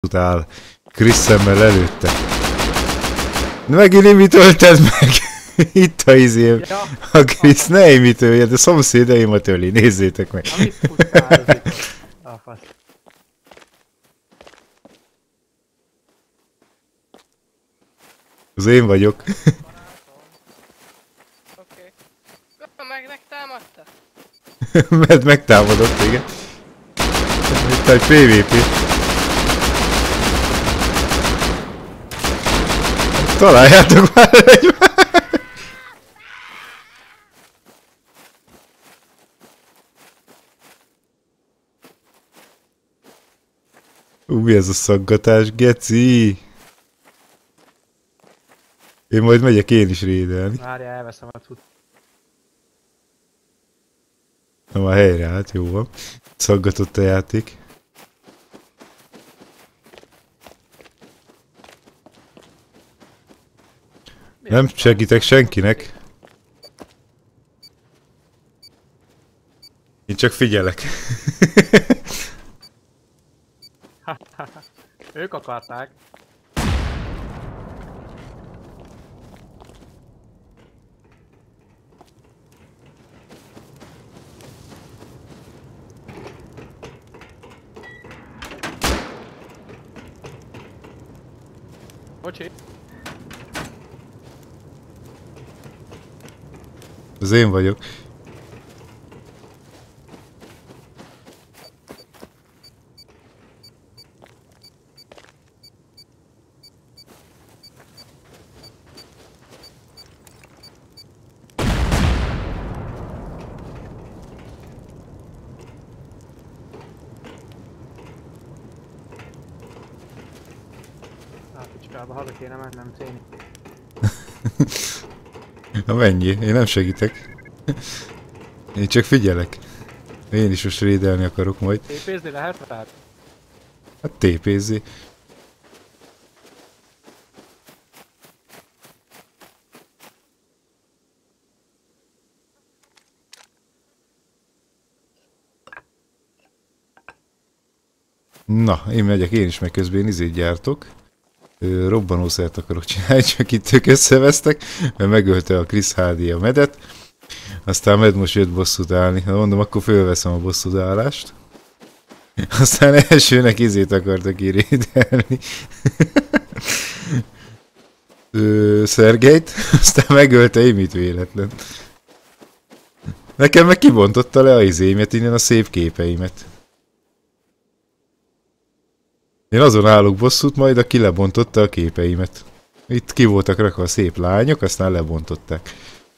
bosszút áll Chris szemmel előtte. Megint imitölted meg! Itt a izém. Ja. A Chris ne imitölje, de szomszédaimat öli, nézzétek meg. Amit futározik. A fasz. Az én vagyok. Oké. Megtámadta? Mert megtámadott, igen. Itt egy PvP. Találjátok már egymást! Mi ez a szaggatás, geci? Én majd megyek én is rédelni. Várjál, elveszem a tud. Na már helyre állt, jó van. Szaggatott a játék. Nem segítek senkinek. Én csak figyelek. Ők akarták. Bocsi. Az én vagyok. Picskába, haza kéne mennem célni. Na mennyi? Én nem segítek. Én csak figyelek. Én is most rédelni akarok majd. TP-zni lehet rád? Hát TP-zi. Na, én megyek én is, meg közben izét gyártok. Robbanószert akarok csinálni, csak itt ők összevesztek, mert megölte a Chris HD a medet. Aztán med most jött bosszút állni. Na mondom, akkor fölveszem a bosszút állást. Aztán elsőnek izét akartak irédelni. Szergejt, aztán megölte Imit véletlen. Nekem meg kibontotta le a izémet, innen a szép képeimet. Én azon állok bosszút majd, aki lebontotta a képeimet. Itt ki voltak rakva a szép lányok, aztán lebontották.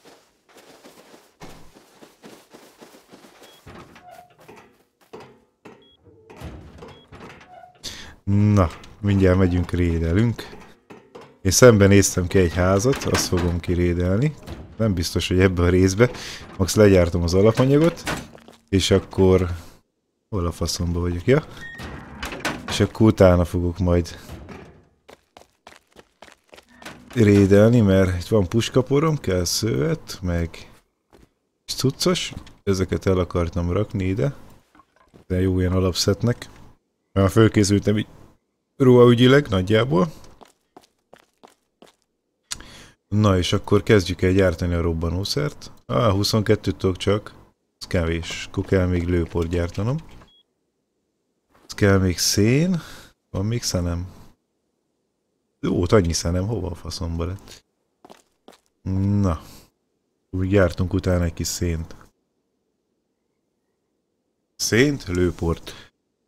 Na, mindjárt megyünk, rédelünk. Én szemben néztem ki egy házat, azt fogom kirédelni. Nem biztos, hogy ebbe a részbe. Max legyártom az alapanyagot, és akkor... Hol a faszomba vagyok, ja? És akkor utána fogok majd rédelni, mert itt van puskaporom, kell szövet, meg cuccos. Ezeket el akartam rakni ide. De jó ilyen alapszetnek. Már fölkészültem így ruhaügyileg nagyjából. Na és akkor kezdjük el gyártani a robbanószert. 22-t tudok csak. Ez kevés. Akkor kell még lőport gyártanom. Ez kell még szén. Van még szenem? Jó, annyi szenem. Hova a faszomba lett? Na. Úgy gyártunk utána egy kis szént. Szént, lőport.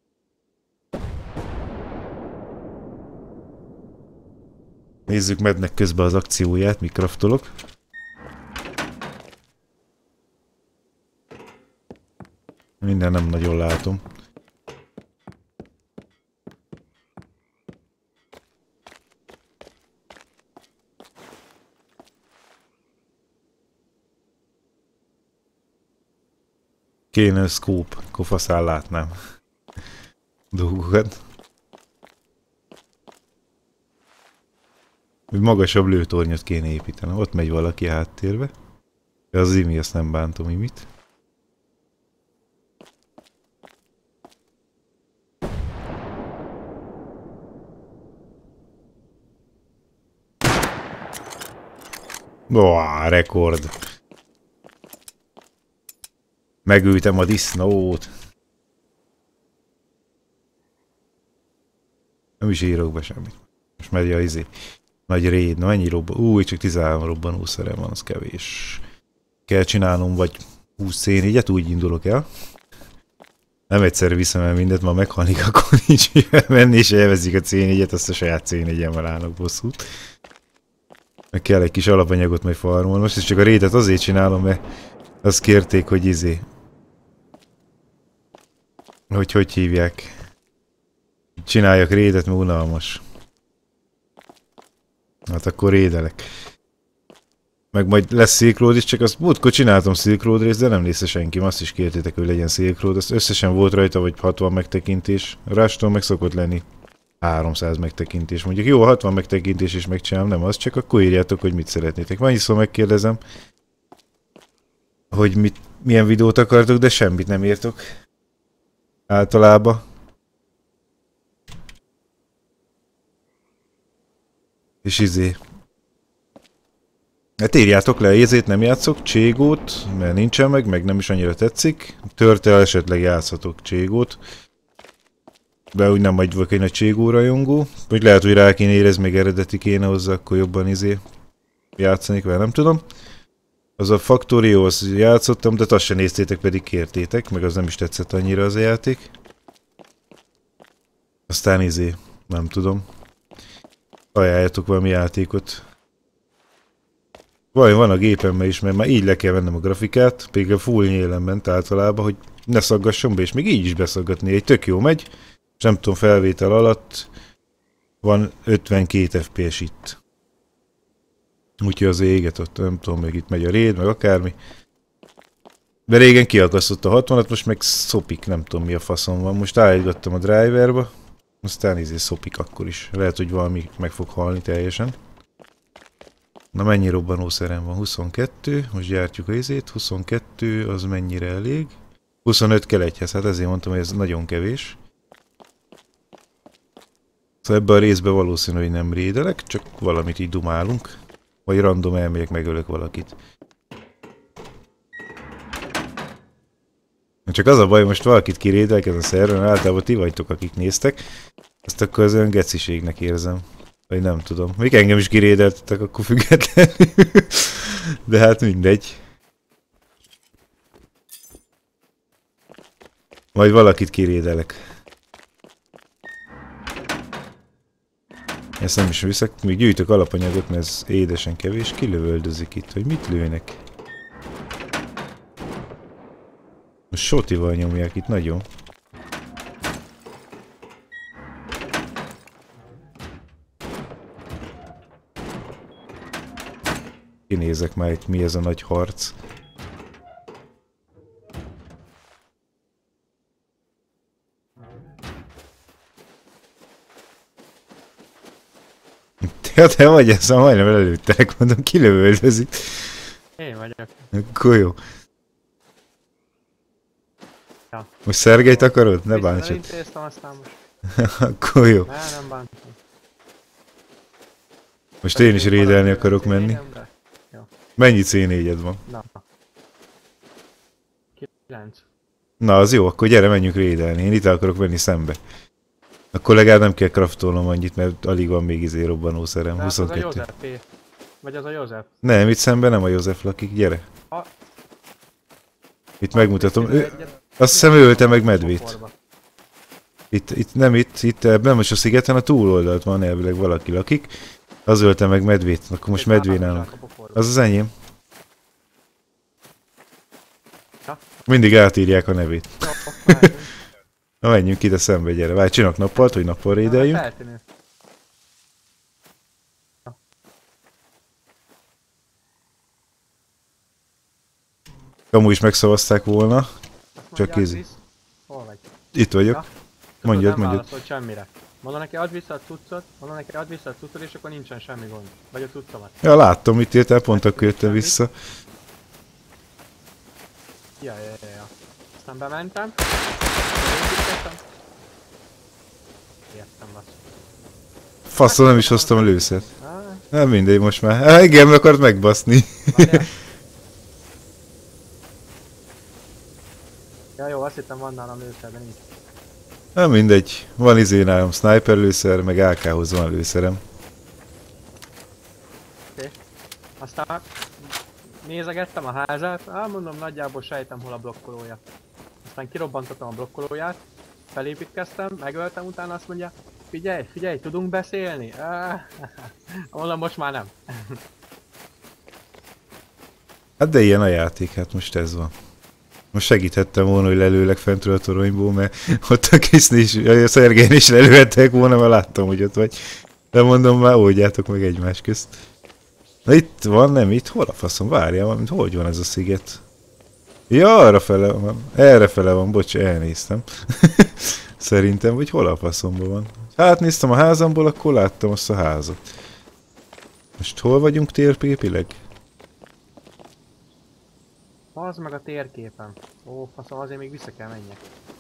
Nézzük mednek közben az akcióját, mi craftolok. Minden nem nagyon látom. Kéne a scope, akkor faszán látnám dolgokat. Magasabb lőtornyot kéne építenem. Ott megy valaki háttérbe. De az Imi, azt nem bántom Imit. Boah, rekord. Megültem a disznót. Nem is írok be semmit. Most megy a izé. Nagy raid. Na mennyi robban? Új, csak 13 robbanószerem van, az kevés. Kell csinálnom vagy 20 szénégyet, úgy indulok el. Nem egyszerű viszem el mindent, ma meghalnik, akkor nincs mivel menni, és elvezik a C4-et, azt a saját C4-emmel állnak bosszút. Meg kell egy kis alapanyagot majd farmolni. Most is csak a raidet azért csinálom, mert azt kérték, hogy izé. Hogy hívják. Csináljak raidet, mert unalmas. Hát akkor raidelek. Meg majd lesz Silk Road is, csak azt múltkor csináltam Silk Road részt, de nem nézte senki. Azt is kértétek, hogy legyen Silk Road. Azt összesen volt rajta, vagy 60 megtekintés. Ráston meg szokott lenni 300 megtekintés. Mondjuk jó, 60 megtekintés is megcsinálom, nem az, csak akkor írjátok, hogy mit szeretnétek. Annyiszor megkérdezem, hogy milyen videót akartok, de semmit nem írtok. Általában. És izé. Hát írjátok le, ezért nem játszok Cségót, mert nincsen meg nem is annyira tetszik. Törtel esetleg játszhatok Cségót. De úgy nem vagyok egy nagy Cségó rajongó. Vagy lehet, hogy rá kéne érezni, még eredeti kéne hozzá, akkor jobban izé játszanék, mert nem tudom. Az a Factorio, azt játszottam, de azt se néztétek, pedig kértétek, meg az nem is tetszett annyira az a játék. Aztán izé, nem tudom. Ajánljatok valami játékot. Van a gépemben is, mert már így le kell vennem a grafikát, pedig a full nyélen ment általában, hogy ne szaggasson be, és még így is beszaggatni. Egy tök jó megy, és nem tudom, felvétel alatt van 52 FPS itt. Úgyhogy az éget ott, nem tudom, meg itt megy a raid, meg akármi. De régen kiakasztott a 60-at, most meg szopik, nem tudom mi a faszom van. Most állítgattam a driverba, aztán izé szopik akkor is. Lehet, hogy valami meg fog halni teljesen. Na mennyi robbanószerem van? 22, most gyártjuk a izét, 22, az mennyire elég? 25 kell egyhez, hát ezért mondtam, hogy ez nagyon kevés. Szóval ebben a részben valószínű, hogy nem rédelek, csak valamit így dumálunk. Vagy random elmegyek, megölök valakit. Csak az a baj, most valakit kirédelek ezen a szerven, általában ti vagytok, akik néztek. Azt akkor az olyan geciségnek érzem. Vagy nem tudom. Még engem is kirédeltetek, akkor függetlenül. De hát mindegy. Majd valakit kirédelek. Ezt nem is viszek. Még gyűjtök alapanyagot, mert ez édesen kevés. Kilövöldözik itt, hogy mit lőnek. Most sotival nyomják itt nagyon. Kinézek már itt, mi ez a nagy harc. Te vagy ez, majdnem előttelek, mondom, kilövöldözik. Én vagyok. Akkor jó. Ja. Most Szergejt akarod? Ne bántsad. Visszaintéztem, aztán most. Akkor jó. Nem bántom. Most én is rédelni akarok menni. Mennyi C4-ed van? Na. 9. Na az jó, akkor gyere, menjünk rédelni. Én itt akarok venni szembe. Akkor legalább nem kell craftolnom annyit, mert alig van még izé robbanószerem. 22. Az a József. Vagy az a József. Nem, itt szemben nem a József lakik, gyere. Itt megmutatom. Azt hiszem ő ölte meg medvét. Itt nem most a szigeten, a túloldalt van elvileg valaki lakik. Az ölte meg medvét, akkor most medvén állunk. Az az enyém. Mindig átírják a nevét. Na menjünk ide szembe, gyere. Várj, csinálok nappalt, hogy nappal rédeljünk. Kamu is megszavazták volna. Csak ízi. Hol vagy? Itt vagyok. Mondjad. Nem válaszolt semmire. Mondom neki, add vissza a cuccot, és akkor nincsen semmi gond. Vagy a cuccomat. Ja, láttam, mit írtál, pont akkor jöttem vissza. Ja. Aztán bementem. Értem, basz. Faszol, nem is hoztam a lőszert. Nem mindegy most már. Igen, akart megbaszni. Várjál. Ja jó, azt hittem van nálam lőszer, de nincs. Nem mindegy. Van nálam sniper lőszer, meg AK-hoz van lőszerem. Aztán nézegettem a házát, mondom nagyjából sejtem hol a blokkolója. Aztán kirobbantottam a blokkolóját, felépítkeztem, megöltem, utána azt mondja, figyelj, figyelj, tudunk beszélni? Mondom, most már nem. Hát de ilyen a játék, hát most ez van. Most segíthettem volna, hogy lelőlek fentről a toronyból, mert ott a Kiszni is, a Szergén is lelőhettek volna, mert láttam, hogy ott vagy. De mondom, már oldjátok meg egymás közt. Na itt van, nem itt? Hol a faszom? Várjál, hogy van ez a sziget? Ja, arra fele van. Erre fele van, bocs, elnéztem. Szerintem, hogy hol a faszomban van. Hát néztem a házamból, akkor láttam azt a házat. Most hol vagyunk térképileg? Az meg a térképen. Ó, faszom, azért még vissza kell menjek.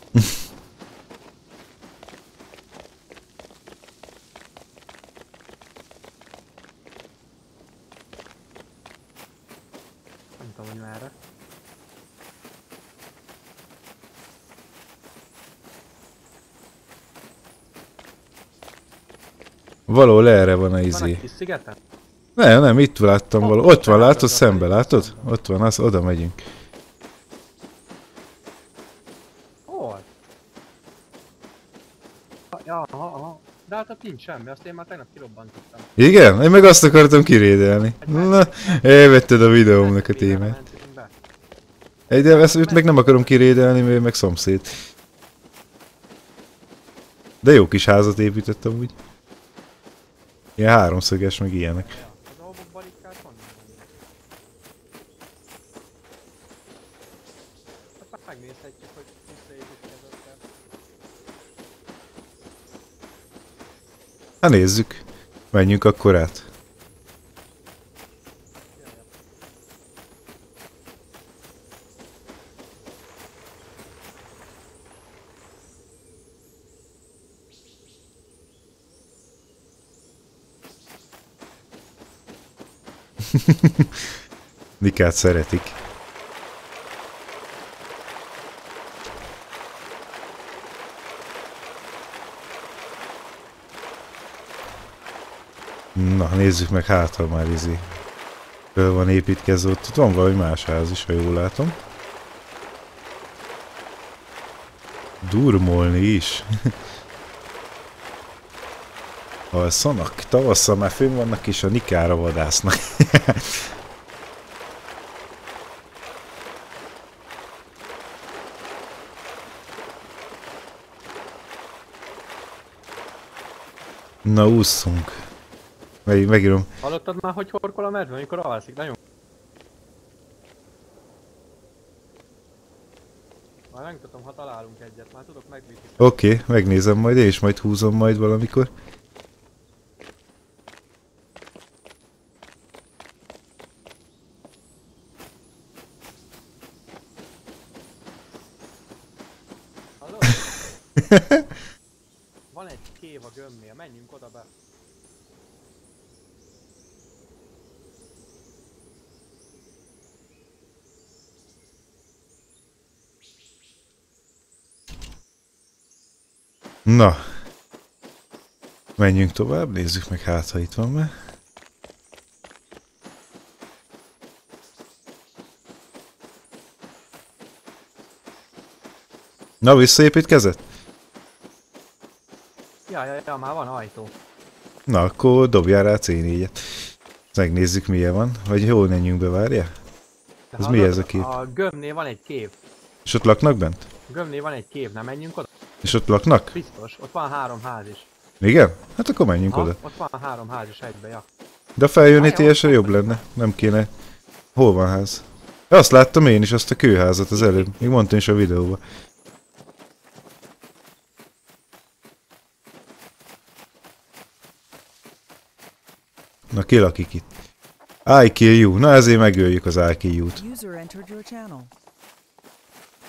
Nem tudom, hogy merre. Valahol erre van a Van izé. egy kis szigeten? Nem, itt láttam valahol. Ott van, látod, szembe, látod? szembe. Ott van, az, oda megyünk. Hol? Ja, aha. De hát ott nincs semmi, azt én már tegnap kirobbantottam. Igen? Én meg azt akartam kirédelni. Na, elvetted a videómnak a témát. Mentünk be. De ezt őt meg nem akarom kirédelni, mert ő meg szomszéd. De jó kis házat építettem úgy. Ilyen háromszöges, meg ilyenek. Ja, a dolgok barikkák honnan vannak? Hát megnézhetjük, hogy visszaépítkezett. Hát nézzük. Menjünk akkor át. Nikát szeretik. Na, nézzük meg, hát ha már izé. Föl van építkező, ott van valami más ház is, ha jól látom. Durmolni is. Alszanak, tavasszal már fönn vannak és a Nikára vadásznak. Na, ússzunk. Megírom. Hallottad már, hogy horkol a medve, amikor alszik? Nagyon. Már megmutatom, ha találunk egyet, már tudok megbízni. Oké, megnézem majd, és majd húzom majd valamikor. Hallod? Van egy kév a gömbnél, menjünk oda be. Na. Menjünk tovább, nézzük meg, hát ha itt van már. Na, visszaépítkezett? Ja, már van ajtó. Na, akkor dobjál rá C4-et. Megnézzük, milyen van. Vagy hol menjünk be, várjál? De Ez hallod, mi ez a kép? A gömbnél van egy kév. És ott laknak bent? A gömbnél van egy kév, nem menjünk oda? És ott laknak? Biztos, ott van 3 ház is. Igen? Hát akkor menjünk Ha, oda. ott van 3 ház is egybe, ja. De a feljönítésre jobb lenne. Nem kéne. Hol van ház? Azt láttam én is, azt a kőházat az előbb. Még mondtam is a videóban. Na, ki lakik itt? IKU. Na, ezért megöljük az IKU-t. User entered your channel.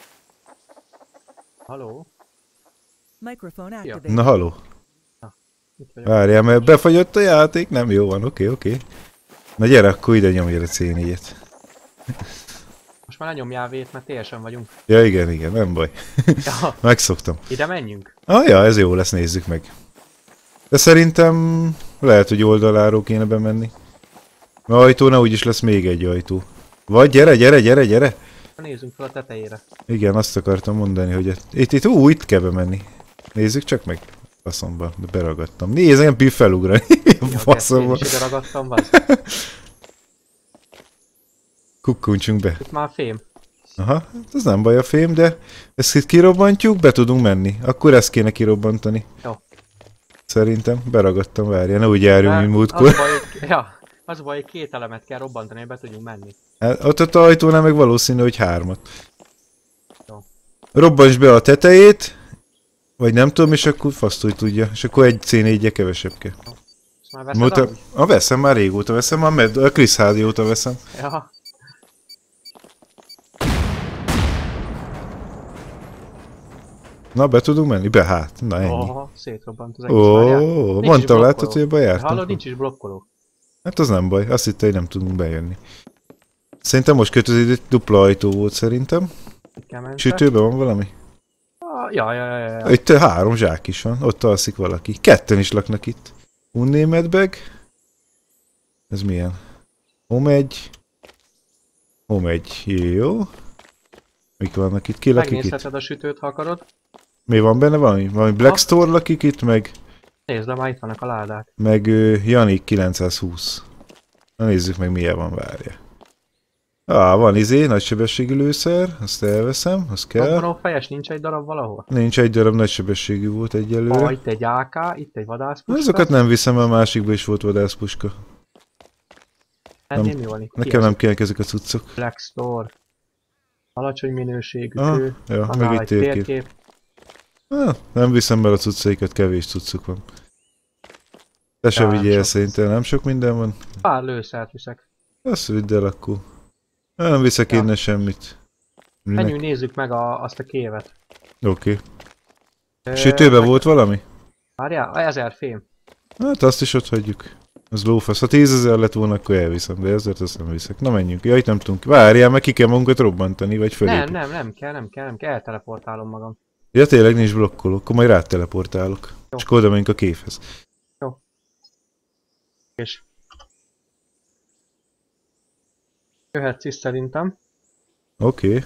Haló? Microphone Ja. activated. Na, haló. Itt vagyok. Várjál, mert befagyott a játék? Nem, jó van, oké. Na gyere, akkor ide nyomj a C4-et. Most már lenyomjál vét, mert teljesen vagyunk. Ja igen, nem baj. Ja, Megszoktam. ide menjünk? Ja, ez jó lesz, nézzük meg. De szerintem lehet, hogy oldaláról kéne bemenni. Mert ajtónál úgyis lesz még egy ajtó. Vagy gyere! Nézzünk fel a tetejére. Igen, azt akartam mondani, hogy itt kell bemenni. Nézzük csak meg. Faszomba, de beragadtam. Nézd, ilyen pi felugrani. Faszomba. Én is ide ragadtam, vagy? Kukkuncsunk be. Itt már fém. Aha, hát ez nem baj a fém, de ezt itt kirobbantjuk, be tudunk menni. Akkor ezt kéne kirobbantani. Jó. Szerintem beragadtam, várja, ne úgy járjunk, mint múltkor. Az a baj, hogy 2 elemet kell robbantani, hogy be tudjunk menni. Ott a ajtónál meg valószínű, hogy 3-at. Jó. Robbantsd be a tetejét, vagy nem tudom, és akkor fasztúj tudja. És akkor egy C4-je kevesebb kell. Ezt már veszed amúgy? Veszem, már régóta veszem, a Chris Hardy óta veszem. Ja. Na, be tudunk menni? Be, hát. Na, ennyi. Szétrobbant az egész, várjál. Nincs Mondtam, is látod, blokkoló. hogy ebben jártam. Hallod, nincs is blokkoló. Hát az nem baj, azt hittem, hogy nem tudunk bejönni. Szerintem most kötöződött, dupla ajtó volt szerintem. Itt kell menni. Sütőben van valami? Ja. Itt 3 zsák is van, ott alszik valaki. 2 is laknak itt. Unnémedbeg. Ez milyen? Home 1. Jó. Mik vannak itt? Ki lakik itt? Megnézheted a sütőt, ha akarod. Mi van benne? Valami Black Store lakik itt, meg Nézd, de már itt vannak a ládák. Janik 920. Na nézzük meg, milyen van, várja. Van nagysebességű lőszer, azt elveszem, azt kell. Robbanó fejes nincs egy darab valahol? Nincs, egy darab nagysebességű volt egyelőre. Itt egy AK, itt egy vadászpuska. Azokat nem viszem, a másikban is volt vadászpuska. Ennél mi van itt? Nekem nem kellnek ezek a cuccok. Black Store. Alacsony minőségű kő. Ja, Annál meg itt egy térkép. Nem viszem el a cuccaikat, kevés cuccuk van. Te se vigyél, szerintem nem sok minden van. Pár lőszert viszek. Azt vidd el akkor. Nem viszek innen semmit. Menjünk, nézzük meg azt a kévet. Oké. Sütőben volt valami? Várjál, 1000 fém. Hát azt is ott hagyjuk. Az lófasz. Ha 10 000 lett volna, akkor elviszem, de ezért azt nem viszek. Na menjünk. Ja, itt nem tudunk. Várjál, meg ki kell magunkat robbantani, vagy fölé. Nem kell, elteleportálom magam. Ja, tényleg nincs blokkoló, akkor majd ráteleportálok. És akkor oda menjünk a kévhez. Jó. És jöhetsz is szerintem. Oké.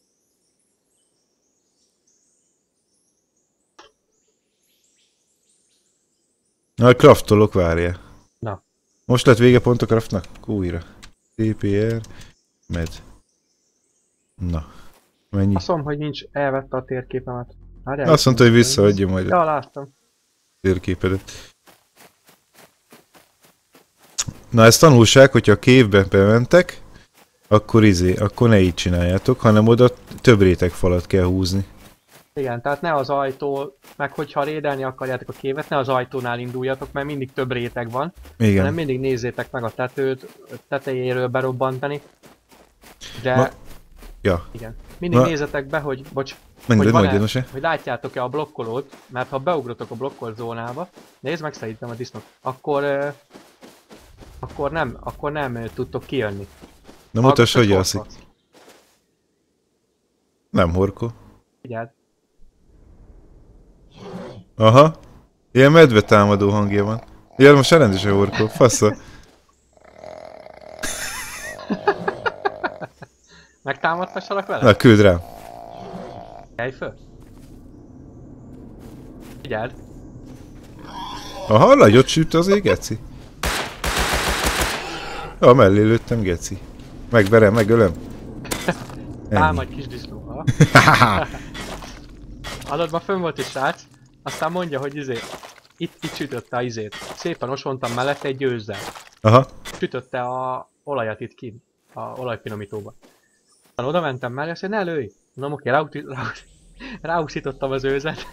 Na, craftolok, várjál. Na. Most lett vége pont a craftnak? Újra. TPR. Med. Na. Mennyi? Azt mondom, hogy nincs, elvette a térképemet. Várjál, azt mondta, hogy visszaadja majd ja, a láttam. térképedet. Na, ez tanulság, hogyha a kévbe bementek, akkor akkor ne így csináljátok, hanem oda több rétegfalat kell húzni. Igen, tehát ne az ajtó, meg hogyha rédelni akarjátok a kévet, ne az ajtónál induljatok, mert mindig több réteg van. Igen. Hanem mindig nézzétek meg a tetőt, tetejéről berobbantani. De... Ja. Igen. Mindig nézzetek be, hogy, hogy látjátok-e a blokkolót, mert ha beugrotok a blokkolt zónába, nézd meg szerintem a disznót, akkor nem tudtok kijönni. Na mutass, hogy alszik. Nem horkol. Figyeld. Aha. Ilyen medve támadó hangja van. Ja, most rendesen horkol, fassa. Megtámadtassalak vele? Na, küld rám. Kelj föl. Figyeld. Aha, nagyot süt azért, geci. Ja, mellé lőttem, geci. Megverem, megölöm. Támadj kis disznó. Adod, ma fönn volt egy srác, aztán mondja, hogy itt sütötte a izét. Szépen osontam mellette egy győzzel. Aha. Sütötte a olajat itt kint, a olajfinomítóba. Aztán oda mentem mellé, azt mondja, ne lőj! Mondom, oké, ráúszítottam az őzet.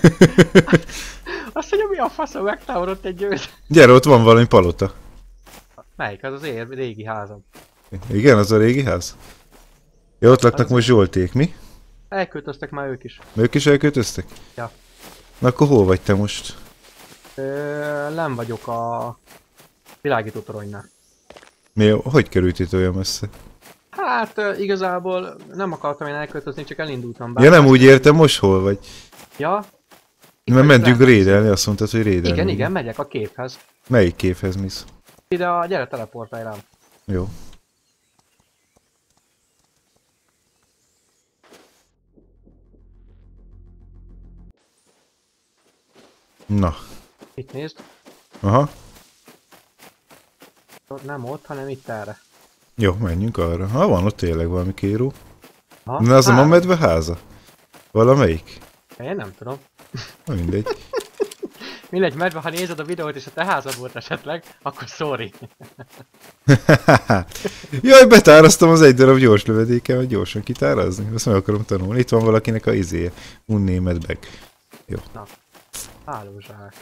Azt mondja, mi a faszom, megtámadott egy győz. Gyere, ott van valami palota. Melyik? Az régi házam. Igen, az a régi ház? Ja, ott laknak most Zsolték, mi? Elköltöztek már ők is. Ők is elköltöztek? Ja. Na akkor hol vagy te most? Nem vagyok a világító toronynál. Hogy került itt olyan messze? Hát igazából nem akartam én elköltözni, csak elindultam be. Ja, nem úgy értem, most hol vagy? Ja? Mert mentünk rédelni, azt mondtad, hogy rédelni. Igen, megyek a képhez. Melyik képhez mész? Ide gyere teleportálj rám. Jó. Na. Itt nézd. Aha. Nem ott, hanem itt erre. Jó, menjünk arra. Ha van ott tényleg valami kéró. Aha, Na, az nem a három. medveháza? Valamelyik? Én nem tudom. Na, mindegy. Mindegy, medve, ha nézed a videót és a te házad volt esetleg, akkor sorry. Jaj, betáraztam az egy darab gyors lövedékem, hogy gyorsan kitárazni. Azt meg akarom tanulni. Itt van valakinek a izéje. Unnémet meg. Jó. Hálózsák.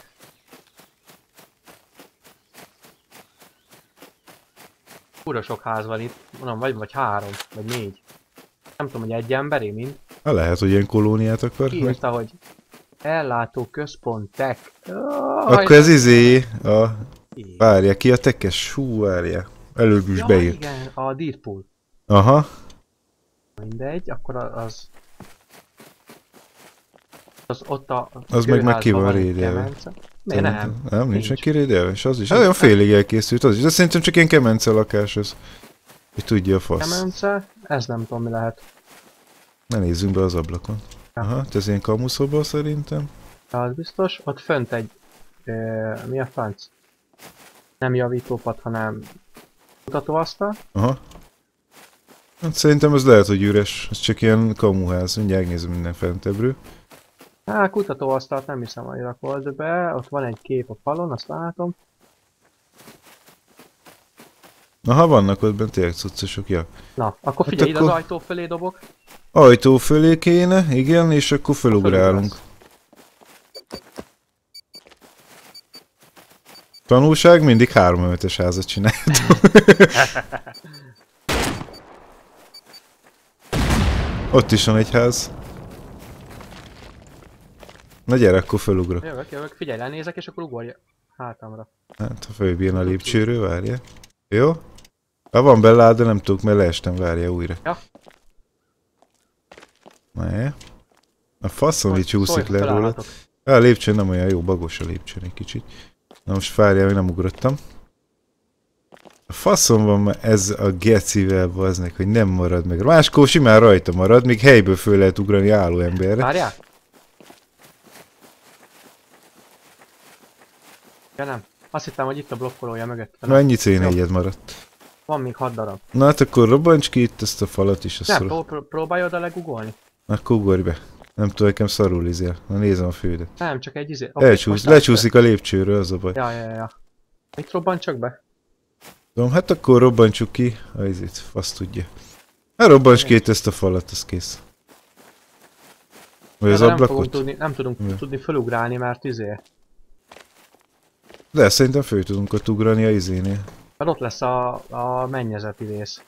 Ura sok ház van itt, mondom, vagy 3, vagy 4. Nem tudom, hogy egy emberi mind. Ha lehet, hogy ilyen kolóniát akar. Vagy... Kiírta, hogy ellátó központ tech. Akkor ez izé, várja, ki a tekes? Hú, várja. Előbb is ja, beírt. igen, a Deadpool. Aha. Mindegy, akkor az ott a Az meg ki kőházban van egy rédelve. kemence. Miért nem? Nem, nincs Nincs. neki rédelve, és az is. Olyan félig elkészült az is, de szerintem csak ilyen kemence lakás az. Hogy tudja a fasz. Kemence? Ez nem tudom mi lehet. Ne nézzünk be az ablakon. Aha, ez ilyen kamuszoba szerintem. Az biztos. Ott fönt egy... mi a franc? Nem javítópad, hanem mutatóasztal. Aha. Hát szerintem ez lehet, hogy üres. Ez csak ilyen kamuház. Mindjárt nézem minden fentebbről. Hát kutatóasztalt nem hiszem, hogy rakolt be. Ott van egy kép a falon, azt látom. Aha, vannak ott bent tényleg cuccosok, ja. Na, akkor figyelj, ide akkor- az ajtó fölé dobok. Ajtó fölé kéne, igen, és akkor felugrálunk. Tanulság, mindig 3 emetes házat csináltam. Ott is van egy ház. Na gyere, akkor felugrok. Jövök, figyelj, lenézek, és akkor ugorj hátamra. Hát, ha fölbírna a lépcsőről, várja. Jó? Ha van bele, de nem tudok, mert leestem, várja újra. Ja. Ne. A faszom, így csúszik le róla. Felállhatok. A lépcső nem olyan jó, bagos a lépcső egy kicsit. Na most várjál, még nem ugrottam. A faszom van már ez a gecivel, baznek, hogy nem marad meg. Máskor simán rajta marad, még helyből föl lehet ugrani álló emberre. Várjál? Ja nem. Azt hittem, hogy itt a blokkolója mögött. Na ennyi C4-ed maradt. Van még 6 darab. Na hát akkor robbancs ki itt ezt a falat is, azt Nem, próbálj oda legugolni. akkor ugorj be. Nem tudom, nekem szarul izél. Na nézem a fődet. Nem, csak egy izé. Lecsúszik a lépcsőről, az a baj. Ja. Itt robban csak be. Tudom, hát akkor robbantsuk ki. A izét, fasz tudja. Hát robbancs ki itt ezt a falat, az kész. Vagy az De nem fogunk ablakot? tudni, nem tudunk Ja. tudni felugrálni, mert izé. De szerintem föl tudunk ott ugrani a izénél. Mert ott lesz a mennyezeti rész.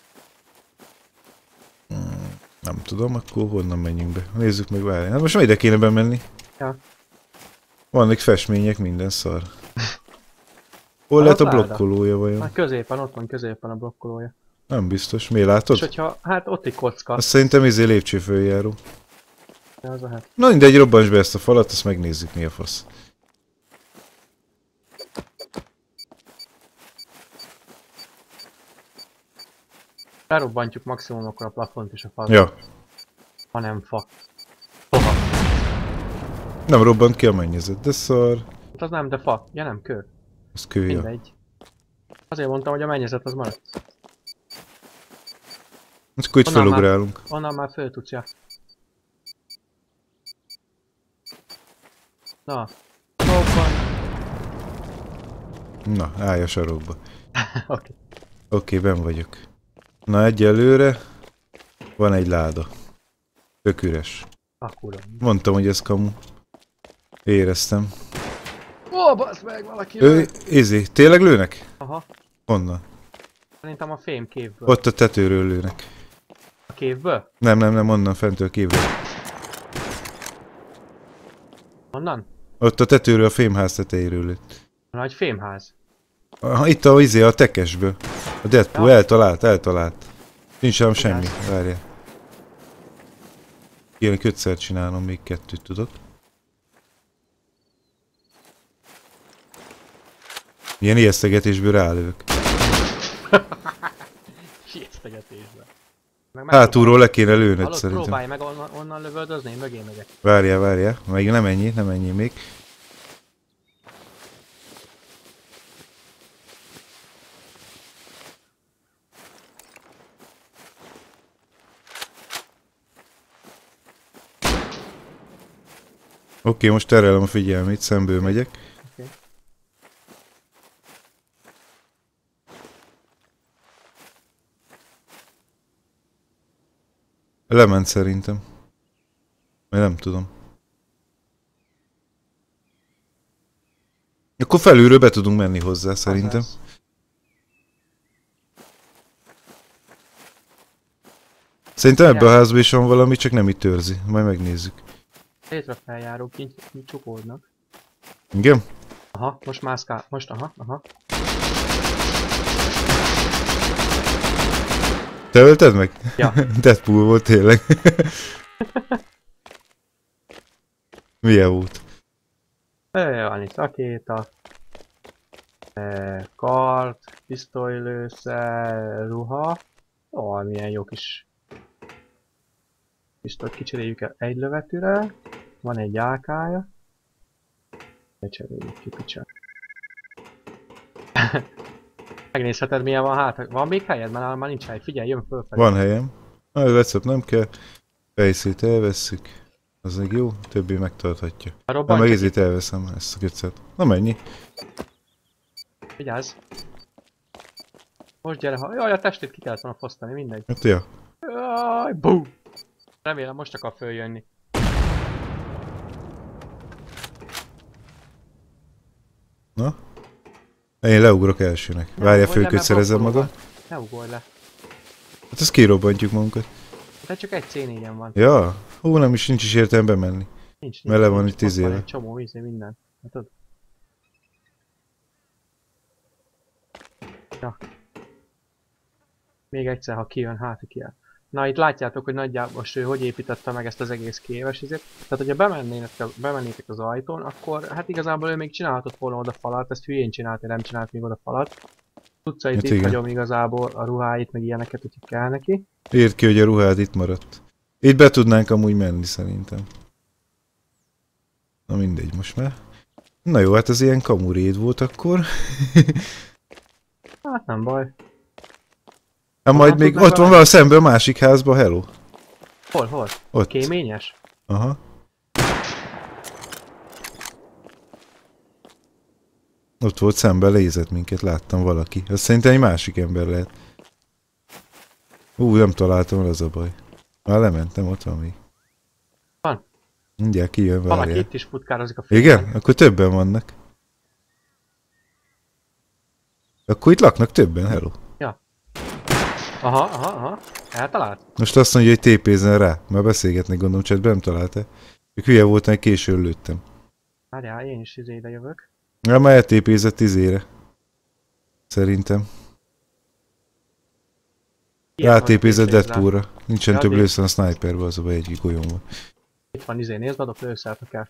Nem tudom, akkor honnan menjünk be. Nézzük meg, várjál. Hát most már ide kéne bemenni. Ja. Vannak festmények, minden szar. Hol Hát lehet a ott láda. blokkolója vajon? Hát középen, ott van középen a blokkolója. Nem biztos. Mi látod? És hogyha, hát ott egy kocka. Azt szerintem izé lépcső följáró. Az a hát. Na mindegy, robbancs be ezt a falat, azt megnézzük mi a fasz. Lerobbantjuk maximum akkor a plafont és a falat. Ja, Ha nem fa. nem robbant ki a mennyezet, de szar. Hát az nem, de fa. Ja nem, kő. Az kőja. Mindegy. Azért mondtam, hogy a mennyezet az maradt. Akkor itt Onnan már- felugrálunk. Onnan már föl tudsz, ja. Na. Robban. Na, állj a sarokba. Oké. Oké, benn vagyok. Na egyelőre van egy láda. Tök üres. Akkor. Mondtam, hogy ez kamu. Éreztem. Ó, bassz meg, valaki lő. Tényleg lőnek? Aha. Honnan? Szerintem a fém képből. Ott a tetőről lőnek. A képből? Nem, onnan fentől kívül. Onnan? Ott a tetőről, a fémház tetejéről lőtt. Nagy fémház. Aha, itt a izé, a tekesből. A Deadpool, Ja. eltalált. Nincs ám semmi, várjál. Ilyen kötszert csinálom, még kettőt tudok. Ilyen ijesztegetésből rálövök. Siesztegetésben. Hátulról le kéne lőnöd Hallod, szerintem. próbálj meg onnan lövöldözni, én mögé megyek. Várjál. Még nem ennyi még. Oké, most terelem a figyelmét, szemből megyek. Oké. Lement szerintem. Mert nem tudom. Akkor felülről be tudunk menni hozzá szerintem. Az lesz. Szerintem ebben a házban is van valami, csak nem itt őrzi. Majd megnézzük. Létre feljárók így csukódnak. Igen? Aha, most mászkál. Most, aha. Te ölted meg? Ja. Deadpool volt tényleg. Milyen volt? Van itt rakéta. Kart, pisztolylőszer, ruha. Ó, milyen jó kis pisztolyt kicseréljük el egy lövetűre. Van egy AK-ja. Lecseréljük ki, picsa. Megnézheted milyen van hát. Van még helyed? Mert már nincs hely. Figyelj, jön fölfelé. Van helyem. A recep nem kell. Fejszét elvesszük. Az meg jó, többi megtarthatja. A Na robbantja meg ki. ezért elveszem ezt a kötszet. Na mennyi? Vigyázz. Most gyere, ha... Jaj, a testét ki kellett volna fosztani, mindegy. Hát ja. Jaj, bú! Remélem most akar följönni. Na? Én leugrok elsőnek. Várjál, fölkötszerezem magam. Ne ugorj le. Hát ezt kirobbantjuk magunkat. De csak egy C4-en van. Ja? Hú, nem is nincs is értelme bemenni. Nincs. Mele van nincs. itt Ott 10 van éve. egy csomó vízé, minden. Látod? Ja. Még egyszer, ha kijön, hát kijön. Na itt látjátok, hogy nagyjából most ő hogy építette meg ezt az egész kéves izét. Tehát, hogyha bemennétek az ajtón, akkor hát igazából ő még csinálhatott volna oda falat, ezt hülyén csinált, nem csinált még oda falat. Tudszait Hát itt igen. hagyom igazából, a ruháit, meg ilyeneket, úgyhogy kell neki. Írd ki, hogy a ruhád itt maradt. Itt be tudnánk amúgy menni szerintem. Na mindegy most már. Na jó, hát ez ilyen kamuréd volt akkor. Hát nem baj. Hát majd Honnan még tudnánk ott van bemenni? a szemben a másik házba, hello. Hol? Ott. Kéményes? Aha. Ott volt szemben, lézett minket, láttam valaki. Azt szerintem egy másik ember lehet. Nem találtam, az a baj. Már lementem, ott van még. Van. Mindjárt kijön, Valaki várjál. itt is futkározik a fényben. Igen? Akkor többen vannak. Akkor itt laknak többen, hello. Aha. Eltalált? Most azt mondja, hogy tépézzen rá. Már beszélgetnek, gondolom, chatben nem találta. Ők hülye voltam, hogy későn lőttem. Várjál, én is ide jövök. Ja, már eltépézett 10 ére. Szerintem. Rátépézett Deadpoolra. Nincsen Ja, több de- lőszer a sniperbe, az a baj, egy golyón van. Itt van nézd, adok lőszert, ha kell.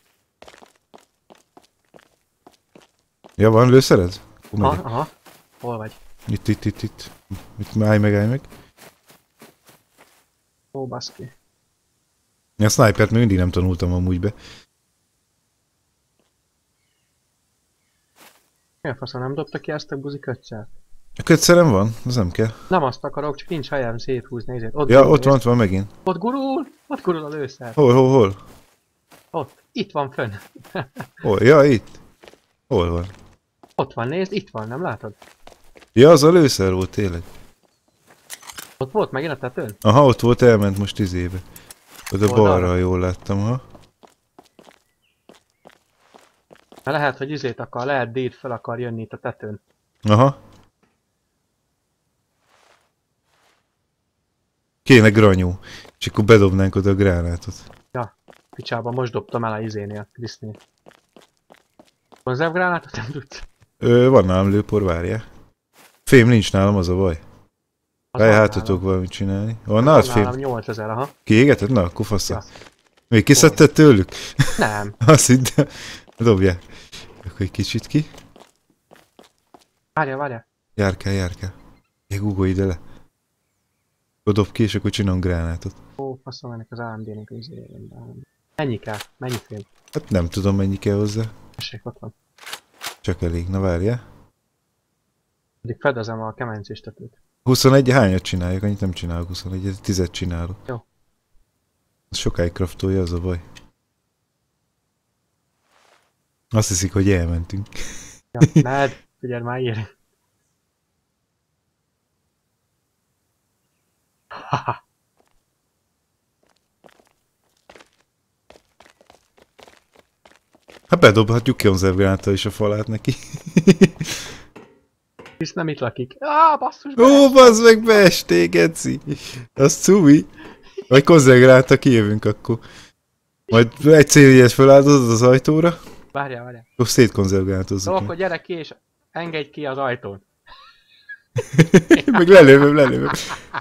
Ja, van lőszered? Akkor megyek. Aha. Hol vagy? Itt. Itt állj meg. Ó, baszki. A snipert még mindig nem tanultam amúgy be. Mi a faszom, nem dobta ki ezt a buzi kötszert? A kötszerem van, az nem kell. Nem azt akarok, csak nincs helyem széthúzni, nézd. Ja, gurul, ott van megint. Ott gurul a lőszer. Hol? Ott, itt van fönn. Hol? Ja, itt. Hol van? Ott van, nézd, itt van, nem látod? Ja, az a lőszer volt tényleg. Ott volt megint a tetőn? Aha, ott volt, elment most 10 éve. Oda Oldalra? balra, ha jól láttam, ha. Mert lehet, hogy lehet Déd fel akar jönni itt a tetőn. Aha. Kéne granyó. És akkor bedobnánk oda a gránátot. Picsába most dobtam el a izénél, Krisznél. Konzervgránátot nem tudsz? Van nálam lőpor, várjál. Fém nincs nálam, az a baj. Várjál, hát tudok valamit csinálni. Van nálad fém? Nálam 8000, aha. Kiégetett? Na, akkor fasza. Ja. Még kiszedted tőlük? Nem. Azt hittem. Dobjál. Akkor egy kicsit ki. Várjál. Járkál. Ugolj ide le. Akkor dob ki, és akkor csinálom gránátot. Ó, faszom, ennek az AMD-nek Mennyi kell? Mennyi fém? Hát nem tudom, mennyi kell hozzá. Tessék, ott van. Csak elég. Na várjál. Addig fedezem a kemencéstetőt. 21, hányat csináljak? Annyit nem csinálok 21, 10 csinálok. Jó. Sokáig kraftolja, az a baj. Azt hiszik, hogy elmentünk. Ja, mehet, figyelj, már ír. Haha. Hát bedobhatjuk konzervgránáttal is a falát neki. Hisz nem itt lakik. Basszus! Ó, bazd meg, beesték, geci! Az cuvi. Vagy konzervgránáttal kijövünk akkor. Majd egy céljegyet feláldozod az ajtóra. Várjál. Akkor szétkonzervgránátozzuk. Jó, akkor gyere ki és engedj ki az ajtón. Meg lelövöm.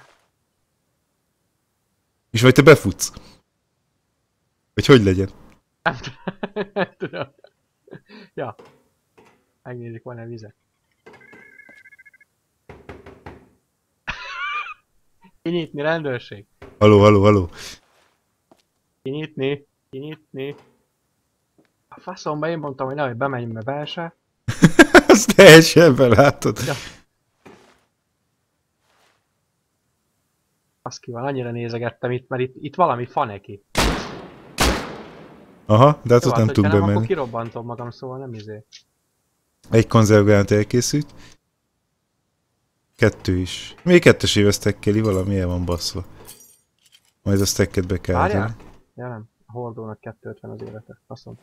És majd te befutsz. Vagy hogy legyen? Nem tudom. Ja. Megnézzük, van-e vize. Kinyitni, rendőrség. Haló. Kinyitni. A faszomba én mondtam, hogy nehogy bemenjünk be se. Azt teljesen belátod. Ja. Az ki van, annyira nézegettem itt, mert itt valami fa neki. Aha, de hát Jó, ott nem tudunk akkor bemenni. kirobbantom magam, szóval nem izé. Egy konzervgránát elkészült. 2 is. Még 2-esével stackeli, valami el van baszva. Majd a stacket be kell Várjál? adni. Ja nem, a hordónak 250 az élete. Faszom.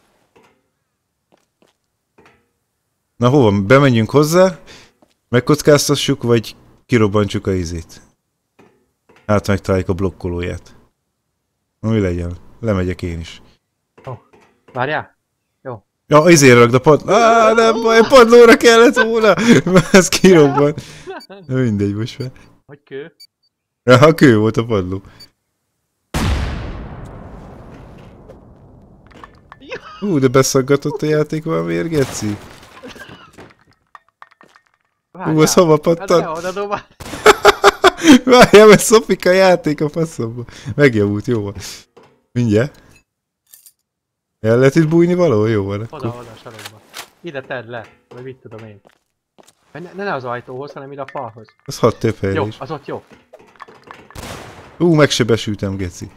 Na hova? Bemenjünk hozzá, megkockáztassuk, vagy kirobbantsuk a izét. Hát megtaláljuk a blokkolóját. Na mi legyen? Lemegyek én is. Várjál? Ja, izére rakd a padló. Nem baj, padlóra kellett volna. Ez kirobban. Na mindegy, most már. Hogy kő? Ja, kő volt a padló. De beszaggatott a játék valamiért, geci. Az hova pattan? Hát oda dobál. Várjál, mert szopik a játék a faszomba. Megjavult, jó van. Mindjárt. El lehet itt bújni valahol? Jó van. Oda a sarokba. Ide tedd le, vagy mit tudom én. Ne az ajtóhoz, hanem ide a falhoz. Az 6 több helyre Jó, is. az ott jó. Megsebesültem, geci.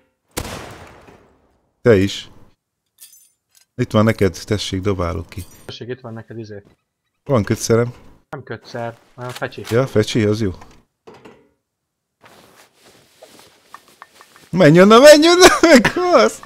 Te is. Itt van neked, tessék, dobálok ki. Tessék, itt van neked izé. Van kötszerem. Nem kötszer, hanem fecsi. Ja, fecsi, az jó. Menj onnan, meg azt!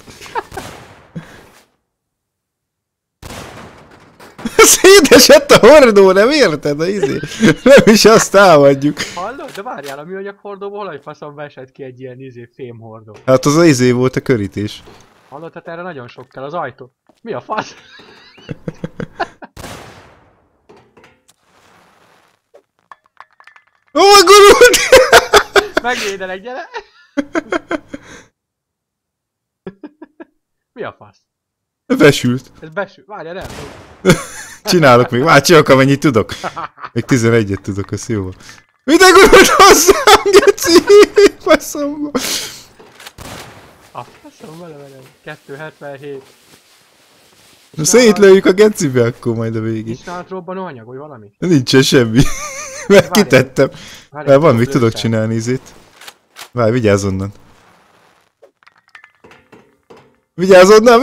Szétesett a hordó, nem érted? A izé? Nem is azt támadjuk. Hallod? De várjál, a műanyag hordóból hogy faszomba esett ki egy ilyen izé fém hordó. Hát az izé volt a körítés. Hallod? Hát erre nagyon sok kell az ajtó. Mi a fasz? Ó, gurult! Megvédelek, gyere! Mi a fasz? Besült. Ez besül. Várjál, nem. Csinálok még. Csinálok, amennyit tudok. Még 11-et tudok, az jó. Minden gurult hozzám, geci! Faszomba. A faszom vele. 277. Szétlőjük a gecibe akkor majd a végig. Nincs nálad robbanó anyag, vagy valami? Nincsen semmi. Mert kitettem. Mert van, még tudok csinálni izét. Várj, vigyázz onnan. Vigyázz onnan!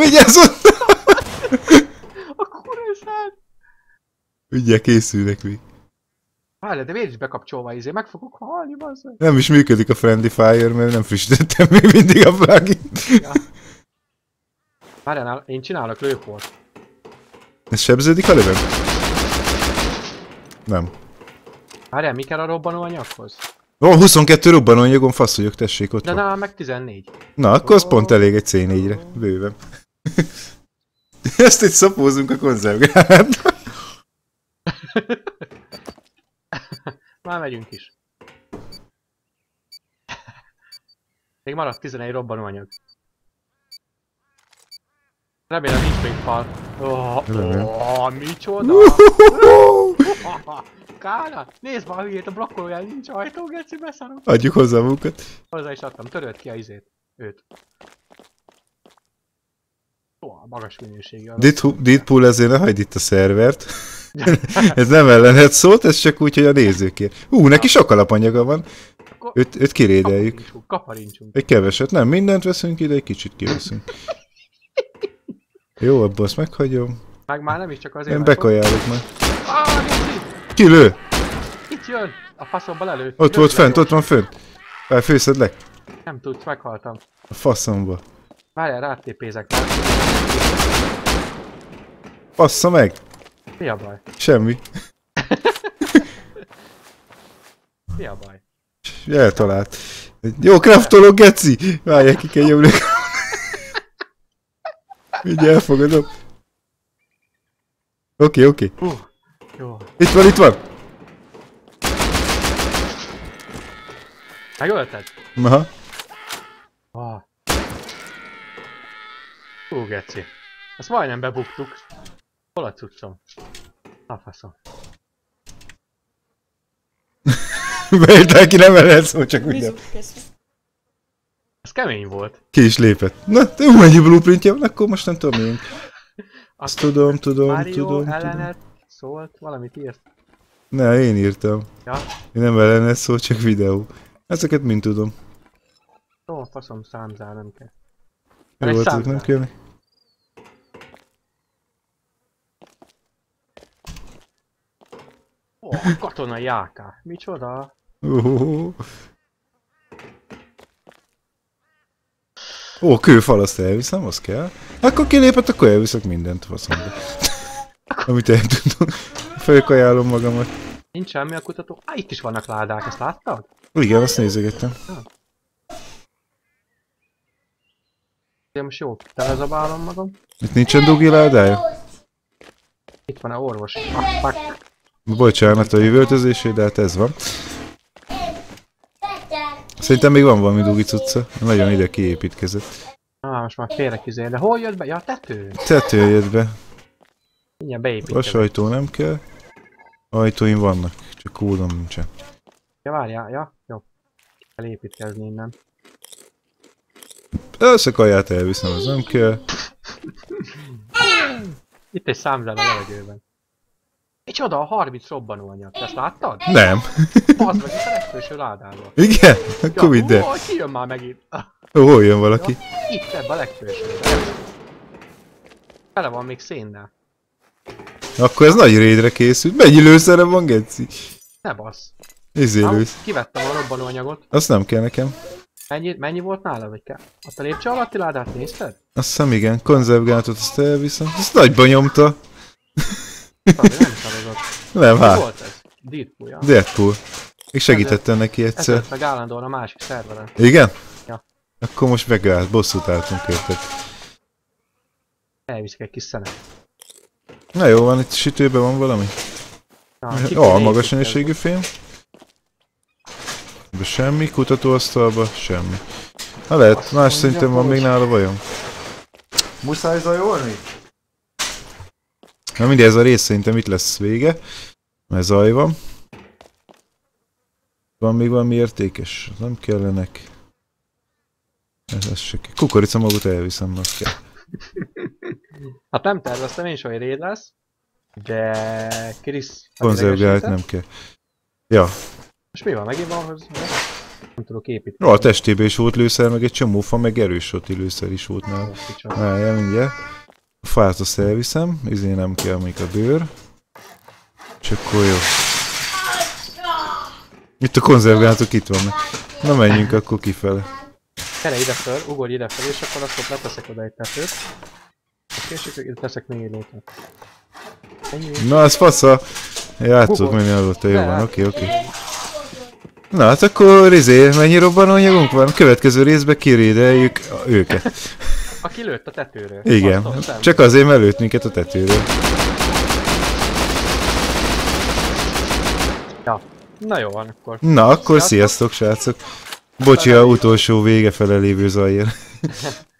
A kurőszát! Ugye készülnek még. Várj, de miért is bekapcsolva izé? Meg fogok halni, bazzeg. Nem is működik a Friendly Fire, mert nem frissítettem még mindig a plugin. Ja. Várjál, én csinálok lőport. Ez sebződik a löveg? Nem. Várjál, mi kell a robbanó anyaghoz? Ó, 22 robbanóanyagon fasz vagyok, tessék ott De van. nálam meg 14. Na, akkor az pont elég egy C4-re, bőven. Ezt itt szapózunk a konzervgát. Már megyünk is. Még maradt 11 robbanóanyag. Remélem nincs még fal. Micsoda! Kána! Nézd már hülyét, a blokkolóján nincs ajtó, geci, beszarom. Adjuk hozzá munkat. Hozzá is adtam, töröd ki a izét. Őt. Magas minőségi adat. Deadpool, ezért ne hagyd itt a szervert. Ez nem ellened szólt, ez csak úgy, hogy a nézőkért. Neki sok alapanyaga van. Őt kirédeljük. Kaparincsunk. Egy keveset, nem mindent veszünk ide, egy kicsit kiveszünk. Jó, abban azt meghagyom. Meg már nem is csak azért. Én bekajálok meg. Ki lő? Itt jön! A faszomba lelőtt. Ott volt fent, ott van fönt. Felfőszed le. Nem tudsz, meghaltam. A faszomba. Várjál, rátépézek már. Passza meg! Mi a baj? Semmi. Mi a baj? Eltalált. Jó, craftolok, geci! Várják, ki kell nyomni. Így elfogadom. Oké. Jó. Itt van! Megölted? Aha. Geci. Ezt majdnem bebuktuk. Hol a cuccom? A faszom. Beírtál ki, nem lehet szó, csak minden. Ez kemény volt. Ki is lépett. Na, mennyi blueprintje van, akkor most nem tudom én. Azt tudom. Mario ellenet szólt, valamit írt. Ne, én írtam. Ja? Én nem ellenet szó, csak videó. Ezeket mind tudom. Ó, faszom, számzár, nem kell. Jó, ezek nem kell. Katonai AK. Micsoda? Kőfal, azt elviszem, az kell. Akkor kilépett, akkor elviszek mindent, faszomba. Amit el tudom. Felkajálom magamat. Nincs semmi a kutató. Itt is vannak ládák, ezt láttad? Igen, azt nézegettem. Én most jó, telezabálom magam. Itt nincsen dugi ládája? Itt van a orvos. Bocsánat a üvöltözésé, de hát ez van. Szerintem még van valami dugi cucca. Nagyon ide kiépítkezett. Most már félrekizél, de hol jött be? Ja, tető! Tetőn jött be. Mindjárt beépítkezett. A ajtó nem kell. Ajtóim vannak, csak kódom nincsen. Ja, várjál, ja? Jó. Kell építkezni innen. Össze kaját elviszem, az nem kell. Itt egy számzár a levegőben. Micsoda, a 30 robbanóanyag, te ezt láttad? Nem. Az meg itt a legfőső ládában. Igen? Akkor vidd el. Ki jön már megint? Hol jön valaki? Ja, itt ebben a legfősőben. Tele van még szénnel. Akkor ez nagy raidre készült. Mennyi lőszerre van, geci? Ne bassz. Lősz. Kivettem a robbanóanyagot. Azt nem kell nekem. Mennyi volt nála, vagy kell? Azt a lépcső alatti ládát nézted? Azt hiszem igen, konzervgátot azt elviszem. Ezt nagyba nyomta. Nem szarozott. Nem, Mi volt ez? Deadpool, ja. Deadpool. Még segítettem neki egyszer. Ez meg állandóan a másik szerveren. Igen? Ja. Akkor most megállt, bosszút álltunk érted. Elviszik egy kis szenet. Na jó, van itt sütőben van valami? Magas minőségű fém. De semmi, kutatóasztalba, semmi. Ha lehet, más szerintem van még nála vajon. Muszáj zajolni? Na mindegy, ez a rész szerintem itt lesz vége. Mert zaj van. Van még valami értékes? Nem kellenek. Ez se kell. Kukoricamagot elviszem, azt kell. Hát nem terveztem én is, hogy raid lesz. De Krisz... Konzervgált nem kell. Ja. És mi van? Megint valahoz? Nem tudok építeni. A testében is volt lőszer, meg egy csomó fa, meg erős soti lőszer is volt nála. Várjál mindjárt. A fát azt elviszem, izé nem kell még a bőr. Csak akkor jó. Itt a konzervgálatok itt vannak. Na menjünk akkor kifele. Gyere ide föl, ugorj ide föl, és akkor azt leteszek oda egy tetőt. Oké, és akkor teszek még egy lótot. Na ez fasza! Játszok menni alatta, jó van, oké. Na hát akkor mennyi robbanóanyagunk van? Következő részben kirédeljük őket. Aki lőtt a tetőről. Igen, Azt hiszem. csak azért mert lőtt minket a tetőről. Ja. Na jó van akkor. Na, akkor sziasztok, srácok! Bocsi a utolsó vége fele lévő zajjel.